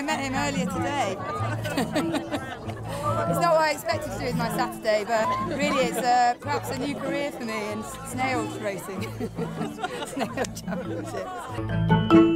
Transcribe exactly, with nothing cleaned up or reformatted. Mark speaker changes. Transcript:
Speaker 1: I met him earlier today. It's not what I expected to do with my Saturday, but really it's uh, perhaps a new career for me in snail racing, snail championships.